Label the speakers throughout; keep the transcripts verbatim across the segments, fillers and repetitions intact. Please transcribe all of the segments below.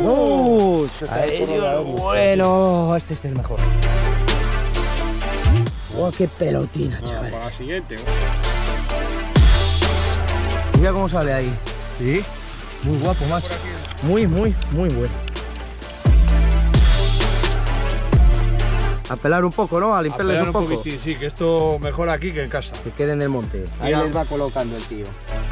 Speaker 1: ¡Uh! Aéreo bueno, este es el mejor. ¡Oh, qué pelotina, chavales!
Speaker 2: Para la siguiente.
Speaker 1: Mira cómo sale ahí. Sí. Muy guapo, macho. Muy, muy, muy bueno. A pelar un poco, ¿no? A limpiarles un, un poco.
Speaker 2: Poquitín, sí, que esto mejor aquí que en casa.
Speaker 1: Que quede en el monte. Ahí ya les va colocando el tío.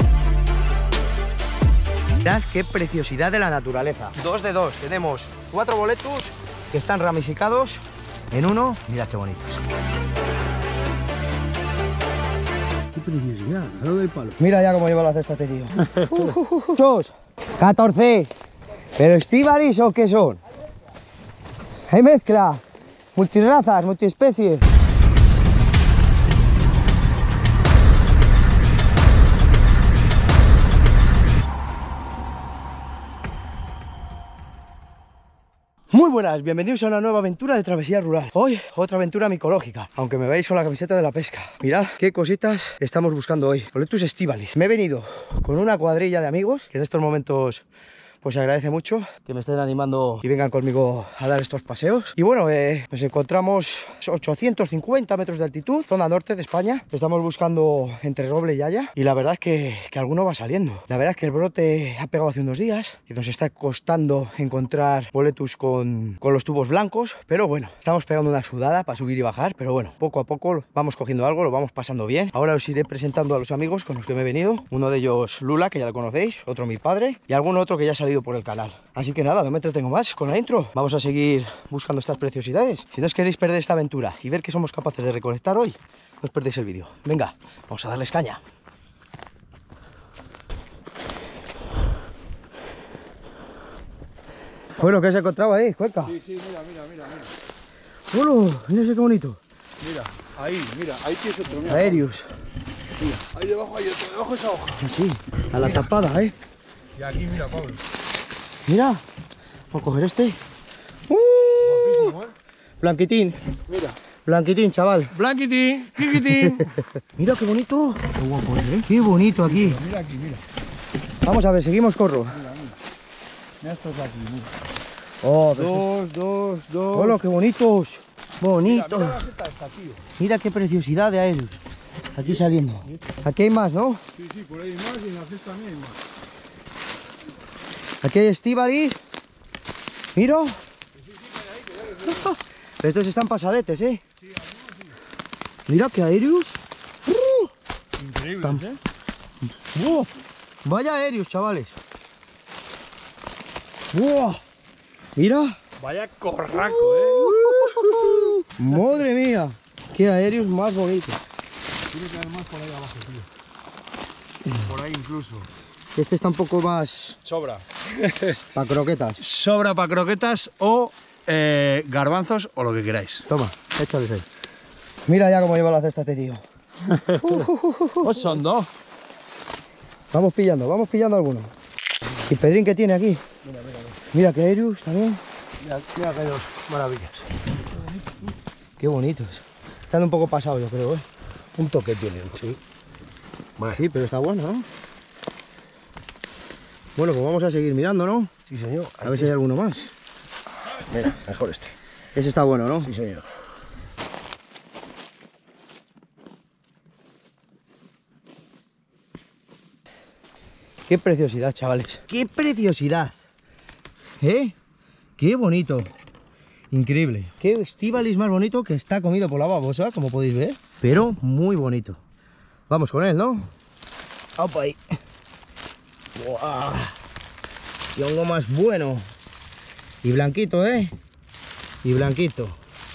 Speaker 1: Mirad qué preciosidad de la naturaleza. Dos de dos. Tenemos cuatro boletus que están ramificados en uno. Mirad qué bonitos.
Speaker 2: Qué preciosidad, a lo del palo.
Speaker 1: Mira ya cómo lleva la cesta este tío. uh, uh, uh, uh. catorce. ¿Pero estíbalis o qué son? Hay mezcla. Multirazas, multiespecies. Muy buenas, bienvenidos a una nueva aventura de travesía rural. Hoy, otra aventura micológica, aunque me veis con la camiseta de la pesca. Mirad qué cositas estamos buscando hoy. Boletus estivalis. Me he venido con una cuadrilla de amigos que en estos momentos pues se agradece mucho que me estén animando y vengan conmigo a dar estos paseos. Y bueno, eh, nos encontramos ochocientos cincuenta metros de altitud, zona norte de España. Estamos buscando entre Roble y Haya y la verdad es que, que alguno va saliendo. La verdad es que el brote ha pegado hace unos días y nos está costando encontrar boletus con, con los tubos blancos, pero bueno, estamos pegando una sudada para subir y bajar, pero bueno, poco a poco vamos cogiendo algo, lo vamos pasando bien. Ahora os iré presentando a los amigos con los que me he venido. Uno de ellos Lula, que ya lo conocéis, otro mi padre y algún otro que ya ha salido por el canal. Así que nada, no me entretengo más con la intro. Vamos a seguir buscando estas preciosidades. Si no os queréis perder esta aventura y ver qué somos capaces de recolectar hoy, no os perdéis el vídeo. Venga, vamos a darles caña. Bueno, ¿qué has encontrado ahí, Cuenca?
Speaker 2: Sí, sí, mira, mira, mira, mira.
Speaker 1: ¡Hola! Mira ese qué bonito.
Speaker 2: Mira, ahí, mira, ahí tienes otro. Mira,
Speaker 1: Aéreos.
Speaker 2: Mira, ahí debajo hay otro, debajo de esa hoja.
Speaker 1: Sí, a la tapada, ¿eh?
Speaker 2: Y aquí, mira, Pablo.
Speaker 1: Mira, vamos a coger este. ¡Uh!
Speaker 2: Guapísimo, ¿eh?
Speaker 1: Blanquitín.
Speaker 2: Mira.
Speaker 1: Blanquitín, chaval.
Speaker 2: Blanquitín, quiquitín.
Speaker 1: Mira qué bonito. Qué guapo, ¿eh? Qué bonito aquí.
Speaker 2: Mira, mira aquí, mira.
Speaker 1: Vamos a ver, seguimos corro.
Speaker 2: Mira, mira. Mira estos de aquí, mira.
Speaker 1: Oh,
Speaker 2: Dos, dos, dos.
Speaker 1: Hola, qué bonitos. Bonitos.
Speaker 2: Mira, mira la seta esta, tío.
Speaker 1: Mira qué preciosidad de aéreos. Aquí saliendo. Aquí hay más, ¿no?
Speaker 2: Sí, sí, por ahí hay más y en la cesta también hay más.
Speaker 1: Aquí hay estíbalis. Mira. Pero estos están pasadetes, ¿eh?
Speaker 2: Sí, algunos sí.
Speaker 1: Mira qué aéreos.
Speaker 2: Increíble,
Speaker 1: Tan...
Speaker 2: ¿eh?
Speaker 1: ¡Wow! Vaya aéreos, chavales. ¡Wow! Mira.
Speaker 2: Vaya corraco, ¿eh?
Speaker 1: Madre mía. Qué aéreos más bonitos.
Speaker 2: Tiene que haber más por ahí abajo, tío. Por ahí incluso.
Speaker 1: Este está un poco más...
Speaker 2: Sobra.
Speaker 1: para croquetas.
Speaker 2: Sobra para croquetas o eh, garbanzos o lo que queráis.
Speaker 1: Toma, échales ahí. Mira ya cómo lleva la cesta este tío.
Speaker 2: Pues son dos.
Speaker 1: Vamos pillando, vamos pillando algunos. ¿Y Pedrín qué tiene aquí?
Speaker 2: Mira, mira, mira.
Speaker 1: Mira qué aéreos también.
Speaker 2: Mira, mira que hay dos maravillas.
Speaker 1: Qué bonitos. Están un poco pasados, yo creo, ¿eh?
Speaker 2: Un toque tienen, sí.
Speaker 1: Vale. Sí, pero está bueno, ¿no? Bueno, pues vamos a seguir mirando, ¿no?
Speaker 2: Sí, señor.
Speaker 1: A ver si hay alguno más.
Speaker 2: Mira, mejor este.
Speaker 1: Ese está bueno, ¿no?
Speaker 2: Sí, señor.
Speaker 1: Qué preciosidad, chavales. ¡Qué preciosidad! ¿Eh? ¡Qué bonito! Increíble. Qué estíbalis más bonito que está comido por la babosa, como podéis ver. Pero muy bonito. Vamos con él, ¿no? ¡Opa ahí! ¡Wow! ¡Qué hongo más bueno! Y blanquito, ¿eh? Y blanquito.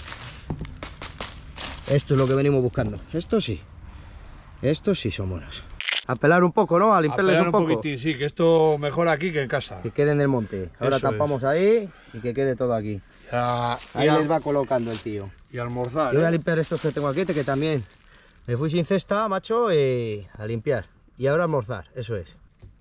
Speaker 1: Esto es lo que venimos buscando. Esto sí. Estos sí son buenos. A pelar un poco, ¿no? A limpiarles
Speaker 2: a
Speaker 1: un,
Speaker 2: un
Speaker 1: poco.
Speaker 2: poquitín, sí, que esto mejor aquí que en casa.
Speaker 1: Que quede en el monte. Ahora
Speaker 2: Eso
Speaker 1: tapamos ahí y que quede todo aquí.
Speaker 2: Ya,
Speaker 1: Ahí
Speaker 2: y,
Speaker 1: les va colocando el tío.
Speaker 2: y almorzar.
Speaker 1: Yo voy a
Speaker 2: ¿eh?
Speaker 1: limpiar estos que tengo aquí, que también me fui sin cesta, macho, y a limpiar. Y ahora a almorzar, eso es.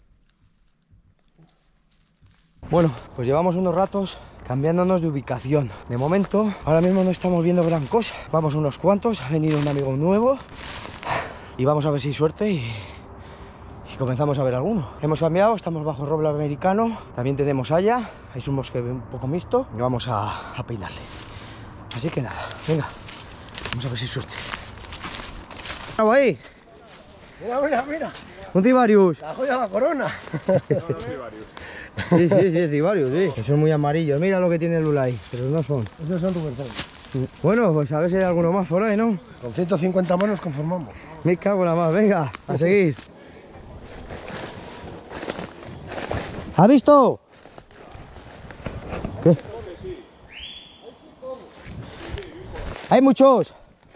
Speaker 1: Bueno, pues llevamos unos ratos cambiándonos de ubicación. De momento, ahora mismo no estamos viendo gran cosa. Vamos unos cuantos, ha venido un amigo nuevo y vamos a ver si hay suerte y, y comenzamos a ver alguno. Hemos cambiado, estamos bajo roble americano. También tenemos haya. Es un bosque un poco mixto. Y vamos a, a peinarle. Así que nada, venga. Vamos a ver si hay suerte. ¿Algo ahí?
Speaker 2: Mira, mira, mira.
Speaker 1: Un Cibarius.
Speaker 2: La joya de la corona.
Speaker 1: Sí, sí, sí, es Cibarius, sí. Son muy amarillos. Mira lo que tiene el Lula ahí, pero no son.
Speaker 2: Esos son Rubertón.
Speaker 1: Bueno, pues a ver si hay alguno más por ahí, ¿no?
Speaker 2: Con ciento cincuenta manos conformamos.
Speaker 1: Me cago en la más, venga, a seguir. ¿Ha visto? ¿Qué? Hay muchos.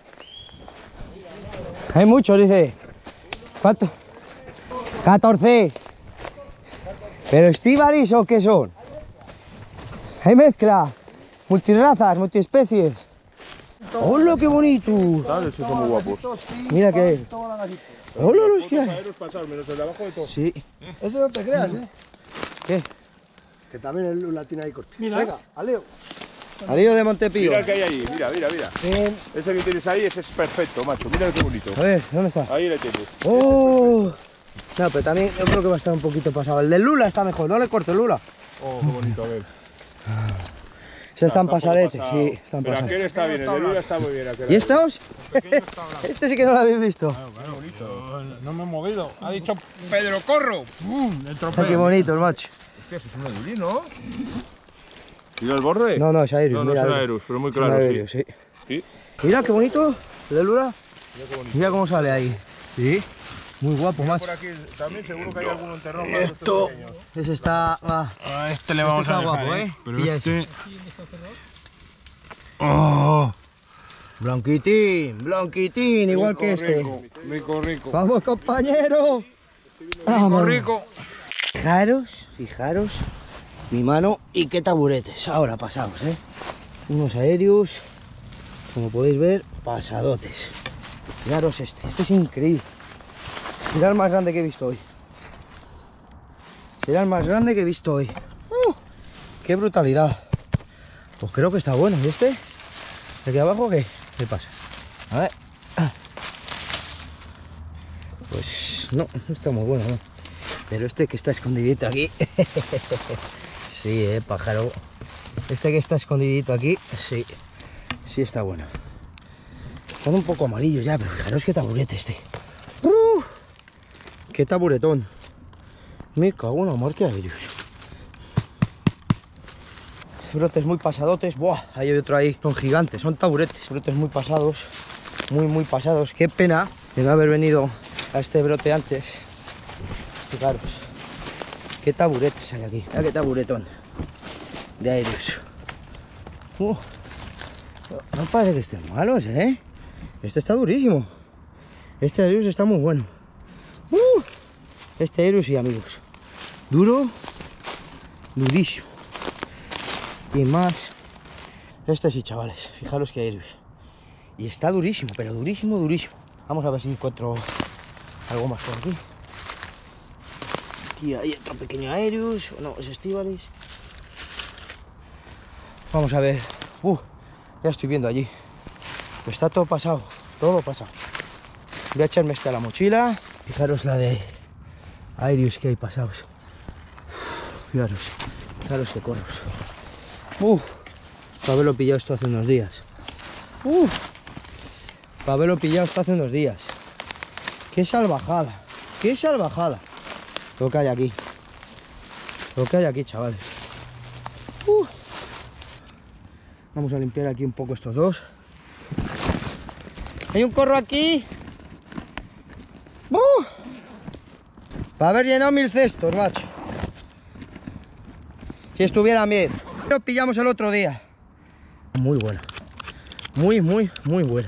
Speaker 1: Hay muchos, dice. ¿Cuánto? catorce. ¿Pero estíbalis o qué son? Hay mezcla. Multirazas, multiespecies. ¡Hola, qué bonito!
Speaker 3: ¿Sabes? Esos son muy guapos.
Speaker 1: Mira que... ¡Hola, los que hay!
Speaker 3: Menos el de abajo de todo.
Speaker 1: Sí.
Speaker 2: Eso no te creas, ¿eh?
Speaker 1: ¿Qué?
Speaker 2: Que también el Lula tiene ahí corte.
Speaker 3: Mira.
Speaker 2: Venga, Aleo.
Speaker 1: Alillo de Montepío.
Speaker 3: Mira el que hay ahí, mira, mira, mira.
Speaker 2: Bien.
Speaker 3: Ese que tienes ahí, ese es perfecto, macho. Mira qué bonito.
Speaker 1: A ver, ¿dónde está?
Speaker 3: Ahí le tienes.
Speaker 1: ¡Oh! No, pero también yo creo que va a estar un poquito pasado. El del Lula está mejor, no le corto el Lula.
Speaker 3: Oh, qué bonito, a ver.
Speaker 1: Se están
Speaker 3: Está un poco
Speaker 1: pasadetes,
Speaker 3: pasado.
Speaker 1: sí, están
Speaker 3: Pero
Speaker 1: pasados.
Speaker 3: aquel está bien, el de Lula está muy bien. Aquel
Speaker 1: ¿Y estos? Este sí que no lo habéis visto.
Speaker 4: No me he movido. Ha dicho Pedro Corro. ¡Pum! El
Speaker 1: Mira
Speaker 4: trofeo.
Speaker 1: qué bonito el macho.
Speaker 3: Hostia, eso es un Edulí, ¿no? ¿Mira el borde?
Speaker 1: No, no, es Aerius.
Speaker 3: No, no
Speaker 1: mira,
Speaker 3: es
Speaker 1: Aerius.
Speaker 3: Aerus, pero muy
Speaker 1: Es un
Speaker 3: claro,
Speaker 1: Aerius,
Speaker 3: sí.
Speaker 1: sí.
Speaker 3: Sí.
Speaker 1: Mira qué bonito el del Lula.
Speaker 3: Mira qué bonito.
Speaker 1: Mira cómo sale ahí. Sí. Muy guapo, macho.
Speaker 3: Por aquí también seguro que hay alguno enterrado.
Speaker 4: Esto.
Speaker 1: Ese está... ah,
Speaker 4: A este le
Speaker 1: este
Speaker 4: vamos
Speaker 1: está
Speaker 4: a dejar,
Speaker 1: guapo,
Speaker 4: ¿eh?
Speaker 1: ¿eh?
Speaker 4: Pero
Speaker 1: Pilla
Speaker 4: este...
Speaker 1: ese.
Speaker 4: ¡Oh!
Speaker 1: Blanquitín, blanquitín, igual que este.
Speaker 4: Rico, rico, rico.
Speaker 1: Vamos, compañero.
Speaker 4: Rico,
Speaker 1: Vamos.
Speaker 4: rico.
Speaker 1: Fijaros, fijaros mi mano y qué taburetes. Ahora pasados, ¿eh? Unos aéreos, como podéis ver, pasadotes. Fijaros este, este es increíble. Será el más grande que he visto hoy. Será el más grande que he visto hoy. ¡Uh! ¡Qué brutalidad! Pues creo que está bueno. ¿Y este? ¿De aquí abajo qué? ¿Qué pasa? A ver. Pues no, no está muy bueno, ¿no? Pero este que está escondidito aquí. Sí, eh, pájaro. Este que está escondidito aquí, sí. Sí está bueno. Están un poco amarillos ya, pero fijaros qué taburete este. ¡Uh! ¡Qué taburetón! Me cago en la mar que hay. Brotes muy pasadotes. Buah, ahí hay otro ahí. Son gigantes, son taburetes. Brotes muy pasados. Muy, muy pasados. Qué pena de no haber venido a este brote antes. Fijaros. Qué taburetes hay aquí. Mira qué taburetón de aéreos. Uh, no parece que estén malos, ¿eh? Este está durísimo. Este aéreos está muy bueno. Uh, este aéreos sí, amigos. Duro. Durísimo. Y más, este sí, chavales, fijaros que aéreos. Y está durísimo, pero durísimo, durísimo. Vamos a ver si encuentro algo más por aquí. Aquí hay otro pequeño aéreos, no, es estíbalis. Vamos a ver. Uh, ya estoy viendo allí. Está todo pasado, todo pasado. Voy a echarme esta a la mochila. Fijaros la de aéreos que hay pasados. Fijaros, fijaros que corros. Uf, para haberlo pillado esto hace unos días. Uf, para haberlo pillado esto hace unos días. Qué salvajada, qué salvajada. Lo que hay aquí. Lo que hay aquí, chavales. Uf. Vamos a limpiar aquí un poco estos dos. Hay un corro aquí. ¡Uh! Para haber llenado mil cestos, macho. Si estuvieran bien. Lo pillamos el otro día. Muy bueno. Muy, muy, muy bueno.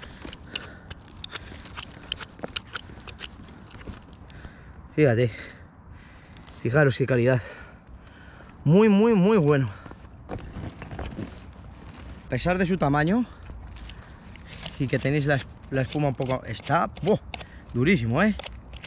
Speaker 1: Fíjate. Fijaros qué calidad. Muy, muy, muy bueno. A pesar de su tamaño y que tenéis la, la espuma un poco... Está ¡buah! Durísimo, ¿eh?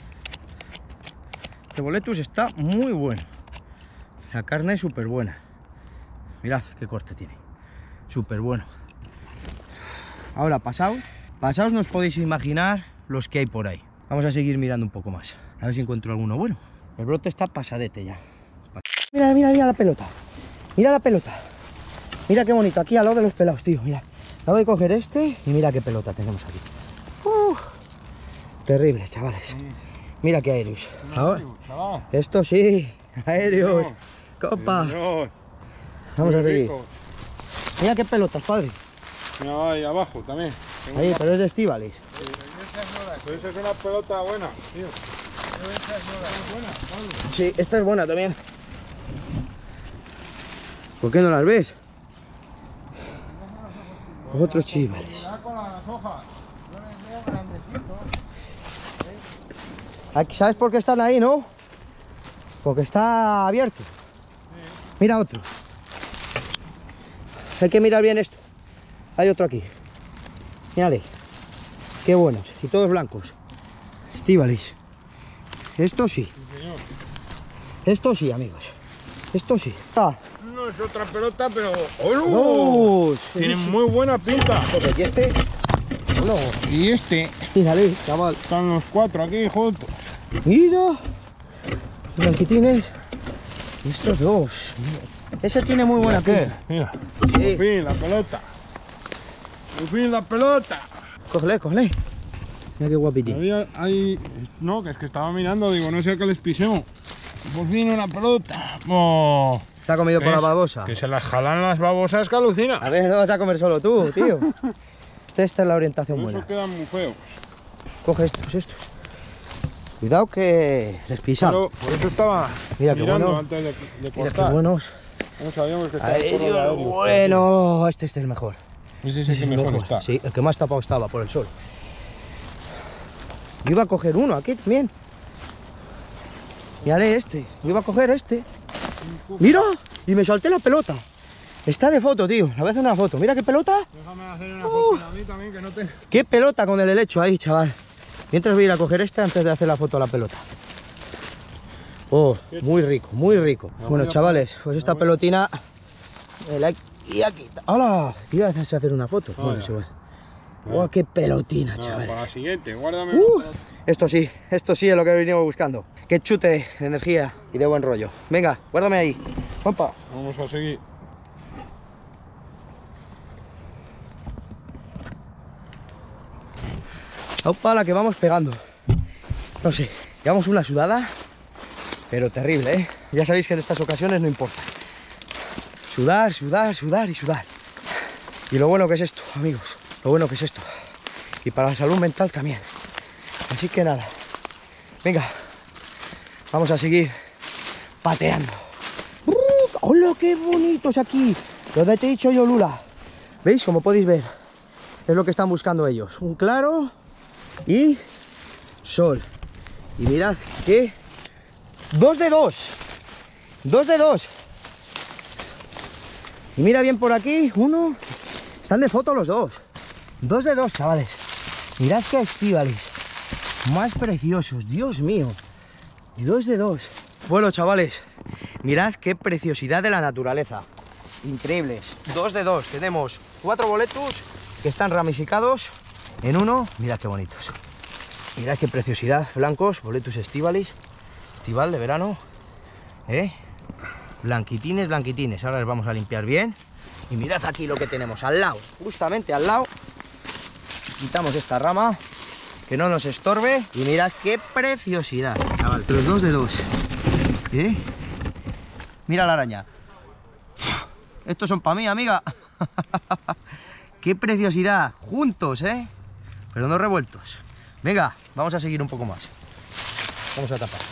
Speaker 1: El boletus está muy bueno. La carne es súper buena. Mirad qué corte tiene. Súper bueno. Ahora pasaos. Pasaos, no os podéis imaginar los que hay por ahí. Vamos a seguir mirando un poco más. A ver si encuentro alguno bueno. El brote está pasadete ya. Mira, mira, mira la pelota. Mira la pelota. Mira qué bonito. Aquí al lado de los pelados, tío. Mira. Acabo de coger este y mira qué pelota tenemos aquí. Uh, terrible, chavales. Mira qué aéreos. Ahora, esto sí. Aéreos. Copa. Vamos a seguir. Mira qué pelotas, padre.
Speaker 4: Mira, ahí abajo también.
Speaker 1: Ahí, pero es de Estíbaliz.
Speaker 4: Pero esa es una pelota buena, tío.
Speaker 1: Sí, esta es buena también. ¿Por qué no las ves? Otros chivales. Aquí, ¿sabes por qué están ahí, no? Porque está abierto. Mira otro. Hay que mirar bien esto. Hay otro aquí. Mírale. Qué buenos. Y todos blancos. Estíbaliz. Esto sí. Esto sí, amigos. Esto sí. Ah.
Speaker 4: No es otra pelota, pero... ¡Oh!
Speaker 1: ¡Oh!
Speaker 4: Tiene muy buena pinta.
Speaker 1: ¿Y este? No.
Speaker 4: Y este...
Speaker 1: Mírale, chaval.
Speaker 4: Están los cuatro aquí juntos.
Speaker 1: Mira. Blanquitines. Estos dos. Ese tiene muy buena pinta.
Speaker 4: Mira.
Speaker 1: Sí.
Speaker 4: Por fin, la pelota. Por fin, la pelota.
Speaker 1: Cógele, cógele. Mira qué guapitín.
Speaker 4: Había, hay... No, que es que estaba mirando, digo, no sé que les pisemos. Por fin una pelota. Oh.
Speaker 1: ¿Te ha comido por la
Speaker 4: Es
Speaker 1: babosa?
Speaker 4: Que se las jalan las babosas que alucina.
Speaker 1: A ver, no vas a comer solo tú, tío. Este, esta es la orientación
Speaker 4: Por eso
Speaker 1: buena.
Speaker 4: quedan muy feos.
Speaker 1: Coge estos, estos. Cuidado que les pisamos.
Speaker 4: Pero por eso estaba
Speaker 1: Mira qué
Speaker 4: mirando
Speaker 1: bueno.
Speaker 4: antes de, de
Speaker 1: Mira qué
Speaker 4: cortar.
Speaker 1: buenos.
Speaker 4: No sabíamos que estaban
Speaker 1: Ay,
Speaker 4: todos
Speaker 1: Dios,
Speaker 4: aéreos.
Speaker 1: bueno. Este es el mejor.
Speaker 4: Ese es
Speaker 1: Ese
Speaker 4: el que
Speaker 1: es el
Speaker 4: mejor,
Speaker 1: mejor.
Speaker 4: está.
Speaker 1: Sí, el que más tapado estaba por el sol. Yo iba a coger uno aquí también. Mírale este. Yo iba a coger este. ¡Mira! Y me salté la pelota. Está de foto, tío. Le voy a hacer una foto. Mira qué pelota.
Speaker 4: Déjame hacer una foto a mí también, que no te...
Speaker 1: Qué pelota con el helecho ahí, chaval. Mientras voy a ir a coger este antes de hacer la foto a la pelota. Oh, muy rico, muy rico. Bueno, chavales, pues esta pelotina... me la he- Y aquí está. ¡Hala! Iba a hacer una foto. Bueno, sí, bueno. Oh, qué pelotina,
Speaker 4: No, para la
Speaker 1: chavales.
Speaker 4: siguiente, guárdame.
Speaker 1: Uh,
Speaker 4: una pelota.
Speaker 1: esto sí, esto sí es lo que venimos buscando. Qué chute de energía y de buen rollo. Venga, guárdame ahí. Opa.
Speaker 4: Vamos a seguir.
Speaker 1: Opa, la que vamos pegando. No sé, llevamos una sudada, pero terrible, ¿eh? Ya sabéis que en estas ocasiones no importa. Sudar, sudar, sudar y sudar. Y lo bueno que es esto, amigos. Lo bueno que es esto. Y para la salud mental también. Así que nada. Venga. Vamos a seguir pateando. ¡Uh! ¡Hola, qué bonitos aquí! Lo que te he dicho yo, Lula. ¿Veis? Como podéis ver. Es lo que están buscando ellos. Un claro y sol. Y mirad que... Dos de dos. Dos de dos. Y mira bien por aquí. Uno. Están de foto los dos. Dos de dos, chavales. Mirad qué Estíbaliz. Más preciosos. Dios mío. Y dos de dos. Bueno, chavales. Mirad qué preciosidad de la naturaleza. Increíbles. Dos de dos. Tenemos cuatro boletus que están ramificados en uno. Mirad qué bonitos. Mirad qué preciosidad. Blancos, boletus Estíbaliz. Estival de verano. ¿Eh? Blanquitines, blanquitines. Ahora les vamos a limpiar bien. Y mirad aquí lo que tenemos al lado. Justamente al lado. Quitamos esta rama. Que no nos estorbe. Y mirad qué preciosidad, chaval. Los dos de dos. ¿Eh? Mira la araña. Estos son para mí, amiga. Qué preciosidad. Juntos, ¿eh? Pero no revueltos. Venga, vamos a seguir un poco más. Vamos a tapar.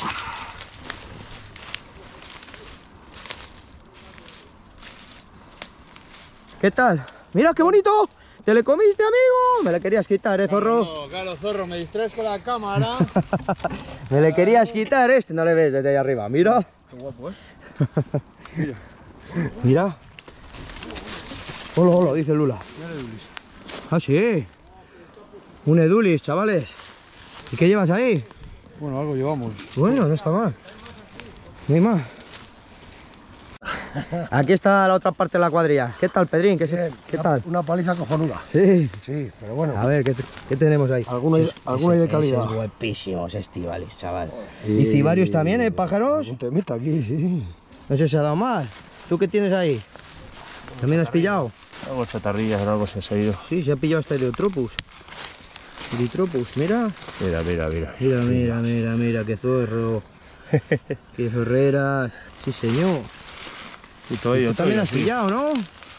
Speaker 1: ¿Qué tal? ¡Mira qué bonito! ¿Te le comiste, amigo? Me le querías quitar, ¿eh, zorro?
Speaker 2: No, claro, zorro, me distraes con la cámara.
Speaker 1: Me le querías quitar este. No le ves desde ahí arriba. Mira.
Speaker 2: Qué guapo, ¿eh?
Speaker 1: Mira. Mira. Hola, hola, dice Lula. Ah, sí. Un edulis, chavales. ¿Y qué llevas ahí?
Speaker 2: Bueno, algo llevamos.
Speaker 1: Bueno, no está mal. No hay más. Aquí está la otra parte de la cuadrilla. ¿Qué tal, Pedrín? ¿Qué, se- ¿qué
Speaker 2: una,
Speaker 1: tal?
Speaker 2: Una paliza cojonuda.
Speaker 1: Sí.
Speaker 2: Sí, pero bueno.
Speaker 1: A ver, ¿qué, te- qué tenemos ahí?
Speaker 2: Alguno hay, alguno hay de calidad.
Speaker 1: Esos guapísimos estivales, chaval. Y cibarios también, ¿eh, pájaros?
Speaker 2: Un temita aquí, sí.
Speaker 1: No sé si se ha dado mal. ¿Tú qué tienes ahí? ¿También has pillado?
Speaker 3: Algo chatarrillas, algo se ha ido.
Speaker 1: Sí, se ha pillado hasta Heliotropus. Heliotropus, mira.
Speaker 3: Mira, mira, mira.
Speaker 1: Mira, mira, mira, mira, qué zorro. Qué zorreras. Sí, señor.
Speaker 3: Y todo ello,
Speaker 1: Tú también has
Speaker 3: sí.
Speaker 1: pillado, ¿no?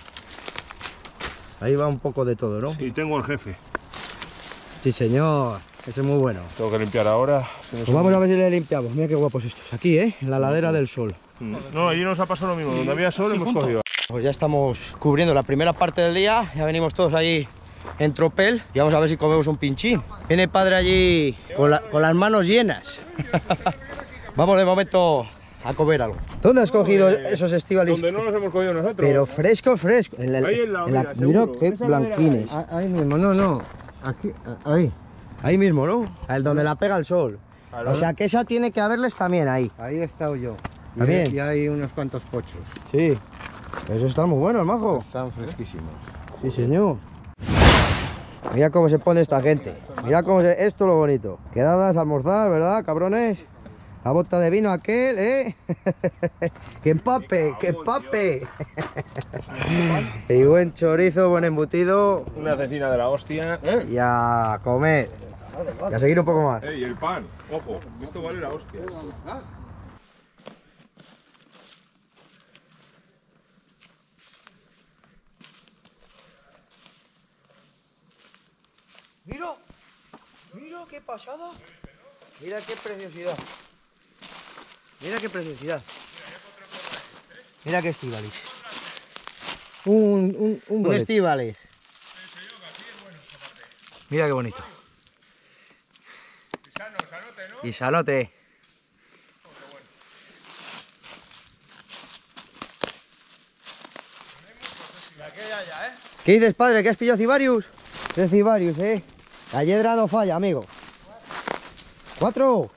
Speaker 1: Ahí va un poco de todo, ¿no?
Speaker 3: Sí, tengo el jefe.
Speaker 1: Sí, señor. Ese es muy bueno.
Speaker 3: Tengo que limpiar ahora.
Speaker 1: Pues vamos a ver si le limpiamos. Mira qué guapos estos. Aquí, ¿eh? En la ladera del sol.
Speaker 3: No, allí nos ha pasado lo mismo. Donde había sol hemos cogido.
Speaker 1: Pues ya estamos cubriendo la primera parte del día. Ya venimos todos ahí en tropel. Y vamos a ver si comemos un pinchín. Viene el padre allí con, la- con las manos llenas. Vamos de momento a comer algo. ¿Dónde has cogido esos estivalis?
Speaker 3: Donde no los hemos cogido nosotros.
Speaker 1: Pero fresco, fresco. En la,
Speaker 3: Ahí en la
Speaker 1: en la-
Speaker 3: orilla,
Speaker 1: mira
Speaker 3: seguro.
Speaker 1: qué
Speaker 3: Esa ladera
Speaker 1: blanquines.
Speaker 2: Ah, Ahí mismo, no, no. Aquí, ah, ahí.
Speaker 1: Ahí mismo, ¿no? El donde la pega el sol.
Speaker 3: Claro.
Speaker 1: O sea que esa tiene que haberles también ahí.
Speaker 2: Ahí he estado yo. Y
Speaker 1: ¿Está bien?
Speaker 2: hay, y hay unos cuantos pochos.
Speaker 1: Sí. Esos están muy buenos, majo.
Speaker 2: Están fresquísimos.
Speaker 1: Sí, señor. Mira cómo se pone esta gente. Mira cómo se... Esto es lo bonito. Quedadas, almorzar, ¿verdad, cabrones? La bota de vino aquel, ¿eh? ¡Que empape! ¡Que empape! Y buen chorizo, buen embutido.
Speaker 3: Una cecina de la hostia.
Speaker 1: Y a comer. Y a seguir un poco más.
Speaker 3: Eh, y el pan. Ojo, esto vale la hostia.
Speaker 1: Mira, mira qué pasada. Mira qué preciosidad. Mira qué preciosidad. Mira qué estivalis. Un, un, un, un estivalis. Mira qué bonito. Y sanote. ¿Qué dices, padre? ¿Que has pillado cibarius? Tres cibarius, eh. La hiedra no falla, amigo. Cuatro.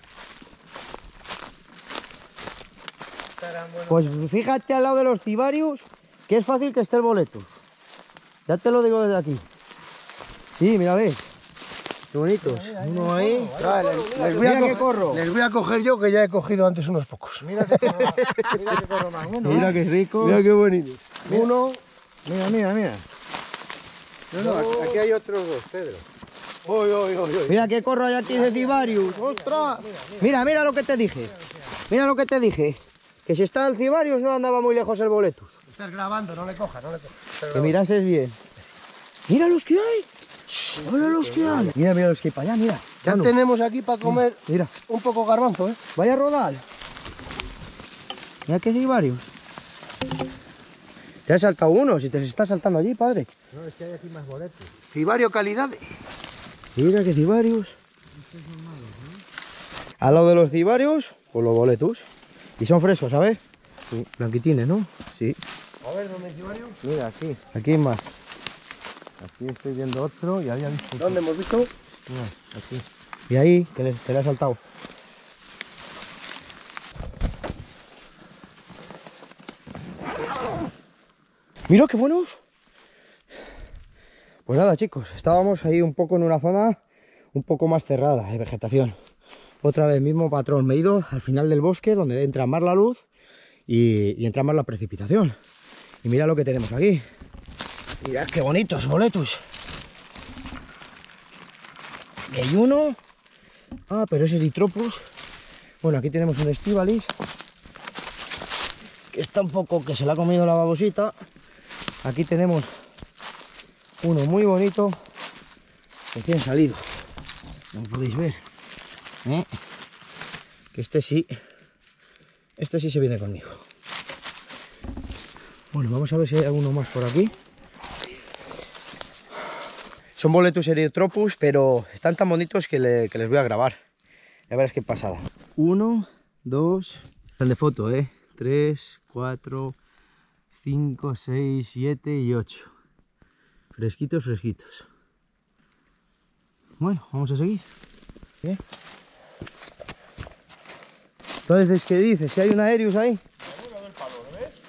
Speaker 1: Pues fíjate al lado de los cibarius que es fácil que esté el boletus. Ya te lo digo desde aquí. Sí, mira, ves. Qué bonitos. Uno ahí.
Speaker 2: Vale, les, voy
Speaker 1: Mira
Speaker 2: a
Speaker 1: que
Speaker 2: co-
Speaker 1: corro.
Speaker 2: les voy a coger yo, que ya he cogido antes unos pocos.
Speaker 1: Mira que corro, mira que corro más. Uno,
Speaker 2: Mira
Speaker 1: qué rico.
Speaker 2: Mira qué bonito.
Speaker 1: Uno. Mira, mira, mira.
Speaker 2: No, no, aquí- aquí hay otros dos, Pedro. Uy, uy, uy, uy.
Speaker 1: Mira qué corro hay aquí de cibarius. ¡Ostras! Mira, mira lo que te dije. Mira lo que te dije. Que si está el cibarius no andaba muy lejos el boletus.
Speaker 2: Estás grabando, no le cojas, no le cojas.
Speaker 1: Que mirases bien. Mira los que hay. Mira los que hay. Mira, mira los que hay para allá, mira.
Speaker 2: Ya
Speaker 1: Manu,
Speaker 2: tenemos aquí para comer
Speaker 1: Mira,
Speaker 2: un poco garbanzo, ¿eh?
Speaker 1: vaya a rodar. Mira que cibarius. Te has saltado uno, si te está saltando allí, padre.
Speaker 2: No, es que hay aquí más boletos. Cibario calidad.
Speaker 1: Mira que cibarius. Al lado de los cibarius, pues los boletus. Y son frescos, ¿sabes? Sí, blanquitines, ¿no? Sí.
Speaker 2: A ver, ¿dónde hay cibario?
Speaker 1: Mira, aquí. Aquí hay más. Aquí estoy viendo otro y había visto.
Speaker 2: ¿Dónde hemos visto?
Speaker 1: Mira, aquí. Y ahí, que le, que le ha saltado. Mira qué buenos. Pues nada, chicos, estábamos ahí un poco en una zona un poco más cerrada de vegetación. Otra vez mismo patrón, me he ido al final del bosque donde entra más la luz y, y entra más la precipitación. Y mira lo que tenemos aquí. Mirad qué bonitos boletus. Y hay uno. Ah, pero es Erythropus. Bueno, aquí tenemos un estivalis que está un poco, que se le ha comido la babosita. Aquí tenemos uno muy bonito, recién salido, como podéis ver, ¿eh? Que este sí, este sí se viene conmigo. Bueno, vamos a ver si hay alguno más por aquí. Son boletus Erythropus, pero están tan bonitos que, le, que les voy a grabar. Ya verás qué pasada. Uno, dos, están de foto, ¿eh? Tres, cuatro, cinco, seis, siete y ocho. Fresquitos, fresquitos. Bueno, vamos a seguir. ¿Eh? Entonces, ¿qué dices? ¿Si hay un Aerius ahí?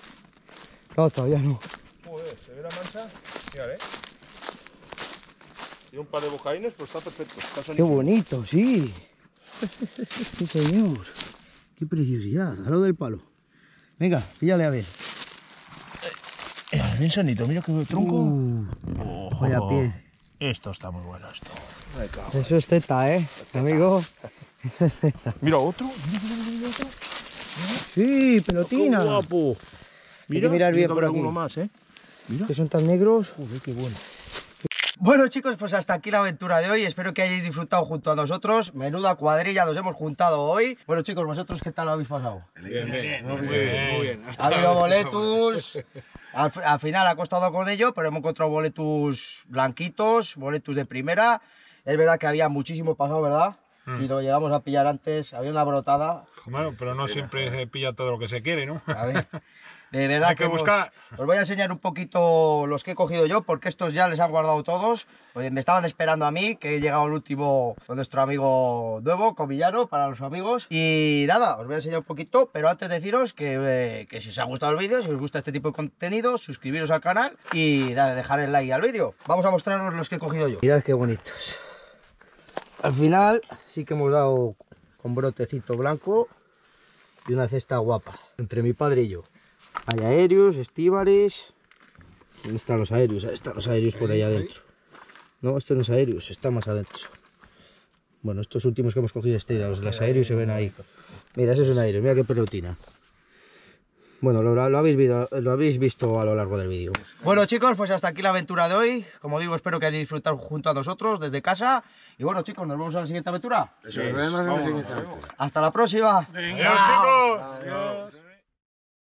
Speaker 1: No, todavía no.
Speaker 3: Joder, ¿se ve la mancha? Mira, eh. Tiene un par de bocaines, pero está perfecto. Está
Speaker 1: Qué
Speaker 3: sanísimo.
Speaker 1: bonito, sí. Sí, señor. Qué preciosidad, a lo del palo. Venga, píllale a ver.
Speaker 3: Eh, bien sanito, mira qué tronco.
Speaker 1: Uh,
Speaker 3: Ojo.
Speaker 1: vaya pie.
Speaker 3: Esto está muy bueno, esto. Ay, cago.
Speaker 1: Eso es teta, ¿eh? Amigo.
Speaker 3: Mira otro. Mira, mira, mira, mira otro.
Speaker 1: Sí, pelotina.
Speaker 3: Qué guapo.
Speaker 1: Hay que mirar
Speaker 3: tiene
Speaker 1: bien
Speaker 3: que
Speaker 1: por
Speaker 3: haber
Speaker 1: aquí.
Speaker 3: alguno más, ¿eh? Mira.
Speaker 1: Que son tan negros.
Speaker 3: Joder, qué bueno.
Speaker 1: Bueno, chicos, pues hasta aquí la aventura de hoy. Espero que hayáis disfrutado junto a nosotros. Menuda cuadrilla nos hemos juntado hoy. Bueno, chicos, ¿vosotros qué tal lo habéis pasado?
Speaker 4: Bien, bien, muy bien, muy bien.
Speaker 1: Ha habido boletus. Al, al final ha costado con ello, pero hemos encontrado boletus blanquitos, boletus de primera. Es verdad que había muchísimo pasado, ¿verdad? Si lo llegamos a pillar antes, había una brotada.
Speaker 4: Bueno, pero no siempre se pilla todo lo que se quiere, ¿no?
Speaker 1: A ver, de verdad
Speaker 4: Hay que
Speaker 1: hemos-
Speaker 4: buscar.
Speaker 1: Os voy a enseñar un poquito los que he cogido yo, porque estos ya les han guardado todos. Oye, me estaban esperando a mí, que he llegado el último con nuestro amigo nuevo, Comillano, para los amigos. Y nada, os voy a enseñar un poquito, pero antes deciros que, eh, que si os ha gustado el vídeo, si os gusta este tipo de contenido, suscribiros al canal y dale, dejar el like al vídeo. Vamos a mostraros los que he cogido yo. Mirad qué bonitos. Al final sí que hemos dado con brotecito blanco y una cesta guapa, entre mi padre y yo. Hay aéreos, estíbares. ¿Dónde están los aéreos? Ahí están los aéreos por ahí adentro. No, esto no es aéreos, está más adentro. Bueno, estos últimos que hemos cogido este, los de los aéreos se ven ahí. Mira, ese es un aéreo, mira qué pelotina. Bueno, lo, lo habéis visto, lo habéis visto a lo largo del vídeo. Bueno, chicos, pues hasta aquí la aventura de hoy. Como digo, espero que hayáis disfrutado junto a nosotros desde casa. Y bueno, chicos, nos vemos en la siguiente aventura.
Speaker 4: Eso es. Vamos,
Speaker 1: Hasta la próxima.
Speaker 4: Adiós, chicos.
Speaker 3: Adiós.